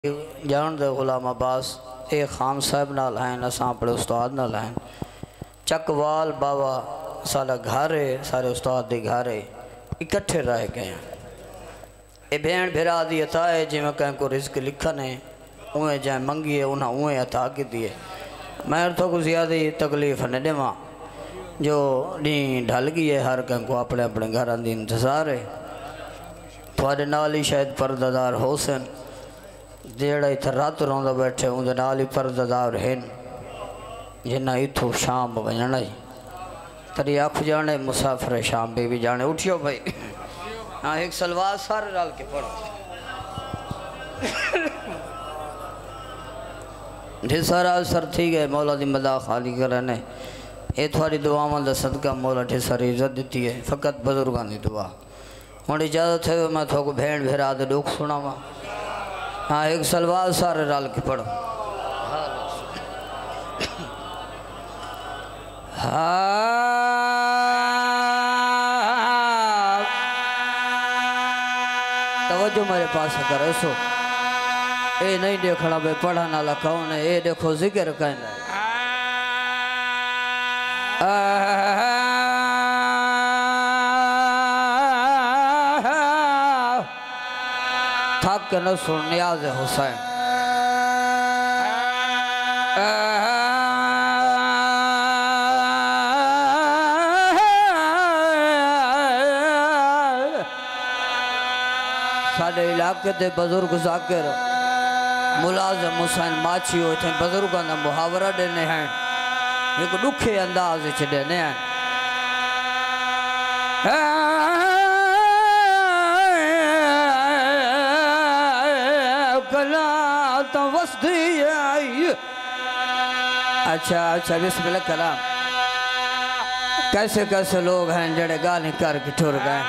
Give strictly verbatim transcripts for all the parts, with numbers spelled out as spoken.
जान दे गुलाम अब्बास ए खान साहब नाल हैं, असां अपने उस्ताद नाल हैं। चकवाल बाबा सारा घर है, सारे उस्ताद के घर है, इकट्ठे रह गए हैं। ये भेण भिरा दी अता है, जिमें कहीं को रिस्क लिखन है उवें जै मंगी है उन्हें उवें अता की है। मैं तो कुछ ज़्यादा ही तकलीफ न देवा, जो नी ढल गई है, हर कहीं को अपने अपने घर की इंतजार है। थोड़े नाल ही शायद परदादार होसन जेड़ा इतना रात रोंदा बैठे उनके नाल ही परदादार हैं, जिन्हें इतों शाम वजना ही तरी आख जाने मुसाफिर शाम भी, भी जाने। उठियो भाई, हाँ एक सलवार सारे डाल के पढ़ो। ढिसारा असर थी गए, मौला दी मदा खाली करने ये थोड़ी दुआवां दा सदका मौला ढिसारी इज्जत दी है, फ़कत बुजुर्गों की दुआ। हुण इजाजत है मैं थोक भेण भेरा दे दुख सुनावा। हाँ एक सलवार सारे डाल के पढ़ो। हाँ तवज्जो मेरे पास कर सो, ये नहीं देखना भाई पढ़ा नाला कौन है, ये देखो जिक्र कहना थक के न सुन नियाज़ हुसैन। साढ़े इलाके के बुजुर्ग जाकिर मुलाजम हुसैन माछी हो थे, बुजुर्गों का मुहावरा देने हैं, एक दुखे अंदाज च देने हैं। तो वस्ती आई। अच्छा अच्छा बिस्मिल्लाह कलाम। कैसे कैसे लोग हैं जड़े गाली कर के ठुर गए।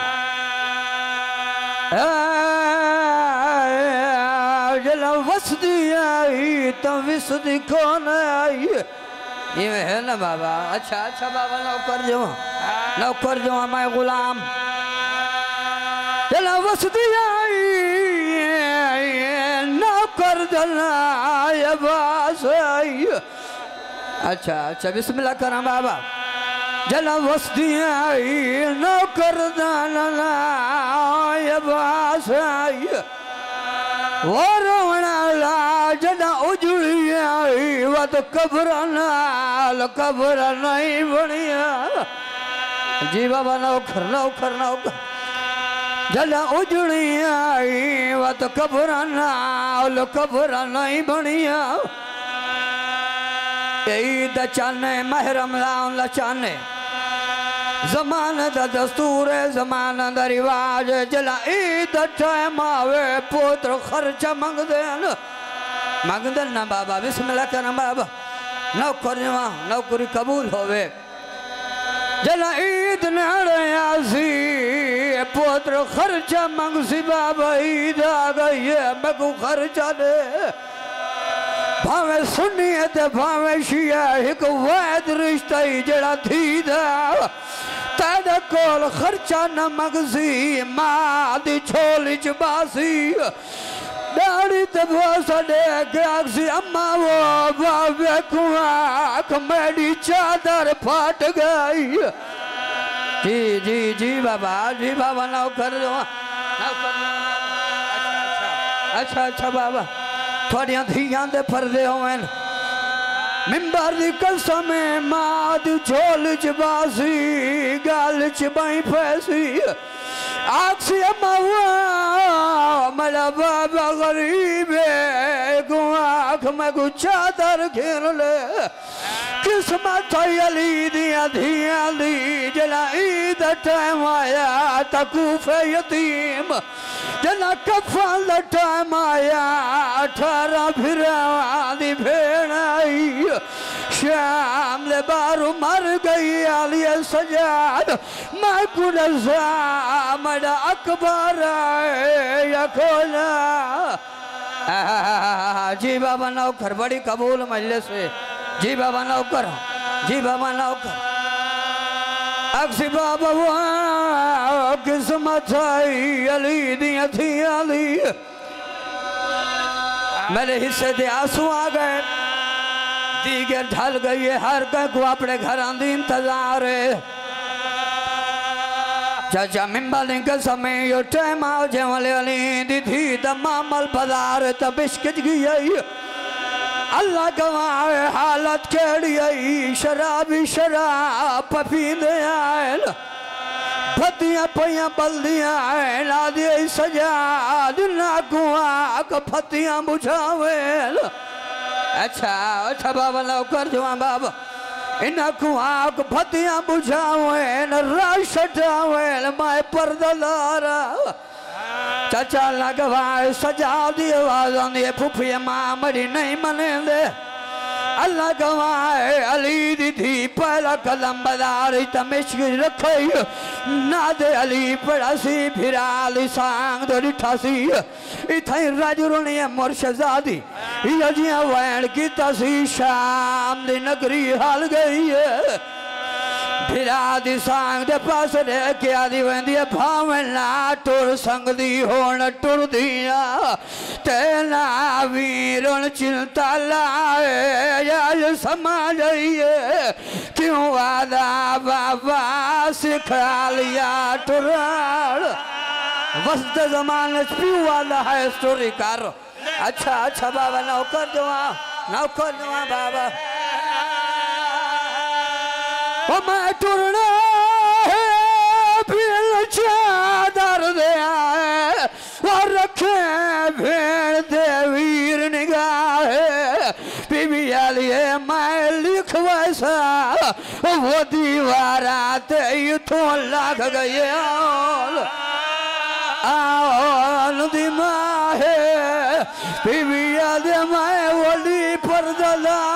जला वस्ती आई तो विसदी कौन आई, ये है ना बाबा। अच्छा अच्छा बाबा नौकर जो नौकर जो मैं गुलाम। जला वस्ती आई नौकर जला बास आई। अच्छा अच्छा बिस्मिल्लाह करा बाबा। जला वस्ती आई नौकर जला बास आई। वो रोना ला जना उजड़ी आई, वो तो कब्र नाल कब्र नहीं बनिया। जी बाबा नौकर नौकर नौकर। जला उजड़ी आई वो तो कब्र नाल कब्र नहीं बनिया। ईद चाने महरम लाउन लचाने, ज़माने दा दस्तूर है, ज़माने दा रिवाज है। जला ईद टाइम आवे पुत्र खर्चा मंगदे न मंगदे ना बाबा। बिस्मिल्लाह करना बाबा। नौकर जवा नौकरी कबूल होवे। जला ईद नाड़े आसी पुत्र खर्चा मंगसी बाबा। ईद आ गई है मैं को खर्चा दे। भावे सुन्नी है ते भावे शिया, एक वैद रिश्ता ही जड़ा थी दा। तेरे कोल खर्चा न मंगसी मां दी झोली च बासी। दाड़ी ते भोसा दे गयासी अम्मा वो बाबे को आँख मेरी चादर फाट गई। जी जी जी बाबा जी बाबा नौकर नौकर। अच्छा अच्छा बाबा थोड़ियां धियां दे पर्दे होवन। मिंबर दी कसम मां दी झोल च बासी गाल च बाई फैसी। आखसी अम्मा मेरा बाबा गरीब है को आँख में को चादर घेर ले। किस्मत अली दिया धियां दी। जला ईद टाइम आया तकूफे यतीम। जला कफन दा टाइम आया अठारह फिरा दी भेण आई। शाम ले बारू मर गई आलिया सजाद। मैं कुनसा मड़ा अकबर या खोला। जी बाबा नौकर बड़ी कबूल मजलिस से। जी बाबा नौकर जी बाबा नौकर। अक्सी बाबा किस्मत आई अली दिया थी अली। मेरे हिस्से दे आंसू आ गए, दीगर ढल गई है, हर कह को अपने घर आंदी इंतजार है। चाचा मिम्बाली के समय यो टाइम आओ जेवले अली दी थी दमामल बाजार तब इश्क गई। अल्लाह गवाए हालत केड़ी आई, शराबी शराब पींदे आए, फतियां पइयां बल्दियां आए, लादी सजा ना कुआ फतियां बुझावे। अच्छा अच्छा बाबा लौकर जवा बाबा इना कुआक फतियां बुझावे न राश हटावे माए परदलारा। चाचा लगवाए सजा दी आवाज आंदी फुफिया मां मरी नहीं मनेंदे। अल्लाह गवाए अली दी थी पहला कदम बाजार तमिश्क रखई ना दे अली पड़ासी फिराली सांग दो ठासी इथाई राजुरनी मुर्शजादी यजिया वैन की तसी शाम दी नगरी हाल गई है। फिरा दी सांग दे पास रे क्या दी वेंदी भावे ना टुर संग दी होण टुर दिया तेना वीरण चिंता लाए यार समाज ये क्यों वादा बाबा सिखा लिया टुराल वस्त जमाने पीऊ वाला है स्टोरी कार। अच्छा अच्छा बाबा नौकर जवा नौकर जवा बाबा ओ मैं टुरना है फिर चादर दे आए और रखे भेड़ दे वीर निगाहे बीबी आलिए मैं लिख वैसा वो दीवारा ते युथों लाग गए दिमा है बीबी आलिए मैं वली पर दला